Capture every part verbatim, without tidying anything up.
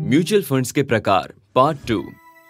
Mutual funds के प्रकार part two.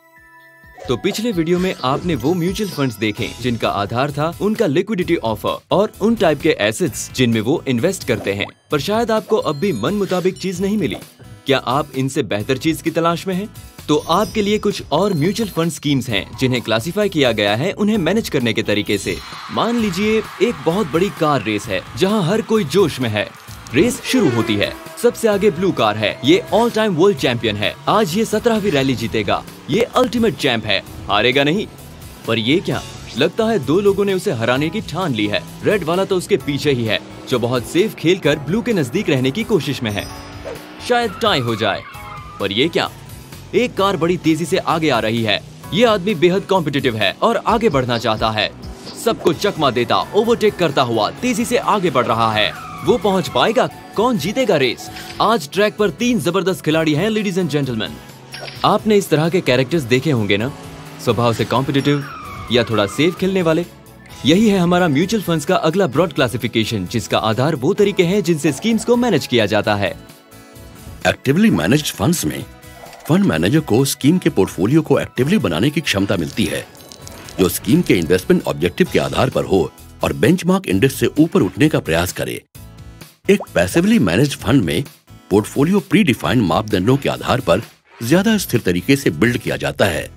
तो पिछले वीडियो में आपने वो म्यूचुअल फंड्स देखे जिनका आधार था उनका लिक्विडिटी ऑफर और उन टाइप के एसेट्स जिनमें वो इन्वेस्ट करते हैं, पर शायद आपको अब भी मन मुताबिक चीज नहीं मिली। क्या आप इनसे बेहतर चीज की तलाश में हैं? तो आपके लिए कुछ और म्यूचुअल फंड स्कीम्स हैं जिन्हें क्लासिफाई किया गया है उन्हें मैनेज करने के तरीके से। मान लीजिए एक बहुत बड़ी कार रेस है जहां हर कोई जोश में है। रेस शुरू होती है, सबसे आगे ब्लू कार है, ये ऑल टाइम वर्ल्ड चैंपियन है, आज ये सत्रहवीं रैली जीतेगा, ये अल्टीमेट चैंप है, हारेगा नहीं। पर ये क्या, लगता है दो लोगों ने उसे हराने की ठान ली है। रेड वाला तो उसके पीछे ही है जो बहुत सेफ खेलकर ब्लू के नजदीक रहने की कोशिश में है, शायद टाई हो जाए। पर ये क्या, एक कार बड़ी तेजी से आगे आ रही है, ये आदमी बेहद कॉम्पिटिटिव है और आगे बढ़ना चाहता है, सबको चकमा देता ओवरटेक करता हुआ तेजी से आगे बढ़ रहा है। वो पहुंच पाएगा? कौन जीतेगा रेस? आज ट्रैक पर तीन जबरदस्त खिलाड़ी हैं लेडीज एंड जेंटलमैन। आपने इस तरह के कैरेक्टर्स देखे होंगे ना, स्वभाव से कॉम्पिटिटिव या थोड़ा सेफ खेलने वाले। यही है हमारा म्यूचुअल फंड्स का अगला ब्रॉड क्लासिफिकेशन, जिसका आधार वो तरीके हैं जिनसे स्कीम्स को मैनेज किया जाता है। एक्टिवली मैनेज्ड फंड्स में फंड मैनेजर को स्कीम के पोर्टफोलियो को एक्टिवली बनाने की क्षमता मिलती है, जो स्कीम के इन्वेस्टमेंट ऑब्जेक्टिव के आधार पर हो और बेंचमार्क इंडेक्स से ऊपर उठने का प्रयास करे। एक पैसिवली मैनेज्ड फंड में पोर्टफोलियो प्री डिफाइंड मापदंडों के आधार पर ज्यादा स्थिर तरीके से बिल्ड किया जाता है।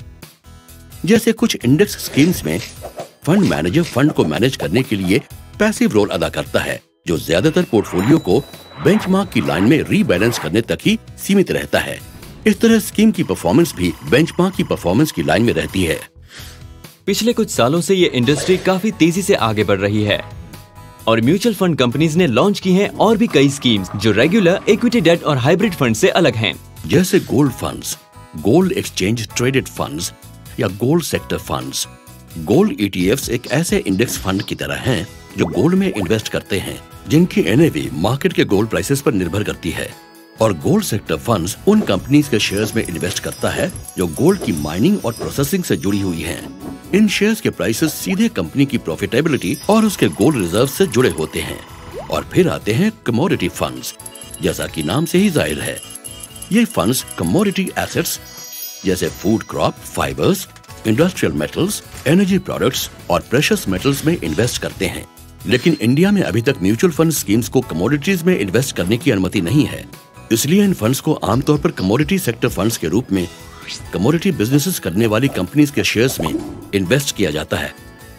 जैसे कुछ इंडेक्स स्कीम्स में फंड मैनेजर फंड को मैनेज करने के लिए पैसिव रोल अदा करता है, जो ज्यादातर पोर्टफोलियो को बेंचमार्क की लाइन में रीबैलेंस करने तक ही सीमित रहता है। इस तरह स्कीम की परफॉर्मेंस भी बेंचमार्क की परफॉर्मेंस की लाइन में रहती है। पिछले कुछ सालों से ये इंडस्ट्री काफी तेजी से आगे बढ़ रही है और म्यूचुअल फंड कंपनीज ने लॉन्च की हैं और भी कई स्कीम्स जो रेगुलर इक्विटी डेट और हाइब्रिड फंड से अलग हैं। जैसे gold funds, gold exchange traded funds या gold sector funds. Gold ETFs एक ऐसे इंडेक्स फंड की तरह हैं जो गोल्ड में इन्वेस्ट करते हैं, जिनकी एनएवी मार्केट के गोल्ड प्राइसेस पर निर्भर करती है। और गोल्ड सेक्टर फंड्स उन कंपनीज के शेयर्स में इन्वेस्ट करता है जो गोल्ड की माइनिंग और प्रोसेसिंग से जुड़ी हुई हैं। इन शेयर्स के प्राइसेस सीधे कंपनी की प्रॉफिटेबिलिटी और उसके गोल्ड रिजर्व से जुड़े होते हैं। और फिर आते हैं कमोडिटी फंड्स। जैसा कि नाम से ही जाहिर है, ये फंड्स कमोडिटी एसेट्स जैसे food crop, fibres, industrial metals, energy products और प्रेशियस मेटल्स में इन्वेस्ट करते हैं। लेकिन इंडिया में अभी तक म्यूचुअल फंड स्कीम्स को कमोडिटीज में इन्वेस्ट करने की अनुमति नहीं है, इसलिए इन फंड्स को आमतौर पर कमोडिटी सेक्टर फंड्स के रूप में कमोडिटी बिजनेसेस करने वाली कंपनीज के शेयर्स में इन्वेस्ट किया जाता है।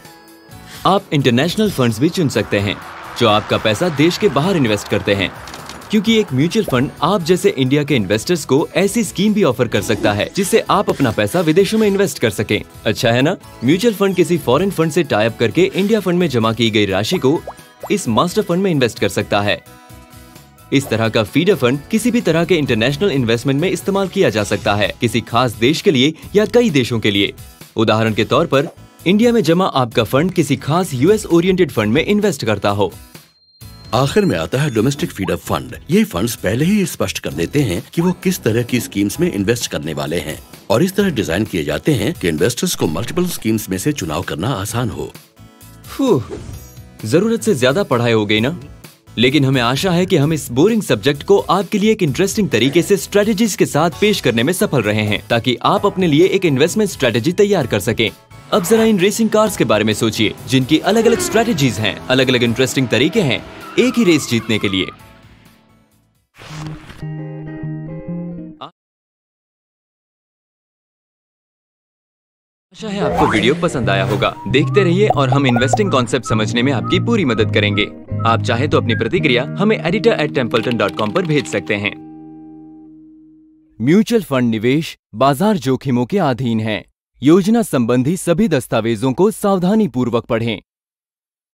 आप इंटरनेशनल फंड्स भी चुन सकते हैं जो आपका पैसा देश के बाहर इन्वेस्ट करते हैं, क्योंकि एक म्यूचुअल फंड आप जैसे इंडिया के इन्वेस्टर्स को ऐसी स्कीम भी ऑफर कर सकता है जिससे आप अपना पैसा विदेशों में इन्वेस्ट कर सकें। अच्छा है ना? म्यूचुअल फंड किसी फॉरेन फंड से टाई अप करके इंडिया फंड में जमा की गई राशि को इस मास्टर फंड में इन्वेस्ट कर सकता है। इस तरह का फीडर फंड किसी भी तरह के इंटरनेशनल इन्वेस्टमेंट में इस्तेमाल किया जा सकता है, किसी खास देश के लिए या कई देशों के लिए। उदाहरण के तौर पर इंडिया में जमा आपका फंड किसी खास यूएस ओरिएंटेड फंड में इन्वेस्ट करता हो। आखिर में आता है डोमेस्टिक फीडर फंड। ये फंड्स पहले ही स्पष्ट कर देते हैं कि वो किस तरह की स्कीम्स में इन्वेस्ट करने वाले हैं और इस तरह डिजाइन किए जाते हैं कि इन्वेस्टर्स को मल्टीपल स्कीम्स में से चुनाव करना आसान हो। जरूरत से ज्यादा पढ़ाई हो गई ना, लेकिन हमें आशा है कि हम इस बोरिंग सब्जेक्ट को आपके लिए एक इंटरेस्टिंग तरीके से स्ट्रेटेजीज के साथ पेश करने में सफल रहे हैं, ताकि आप अपने लिए एक इन्वेस्टमेंट स्ट्रेटेजी तैयार कर सकें। अब जरा इन रेसिंग कार्स के बारे में सोचिए, जिनकी अलग अलग स्ट्रेटेजीज हैं, अलग अलग इंटरेस्टिंग तरीके हैं एक ही रेस जीतने के लिए। आशा है आपको वीडियो पसंद आया होगा। देखते रहिए और हम इन्वेस्टिंग कॉन्सेप्ट समझने में आपकी पूरी मदद करेंगे। आप चाहे तो अपनी प्रतिक्रिया हमें editor at Templeton dot com पर भेज सकते हैं। म्यूचुअल फंड निवेश बाजार जोखिमों के अधीन है। योजना संबंधी सभी दस्तावेजों को सावधानी पूर्वक पढ़ें।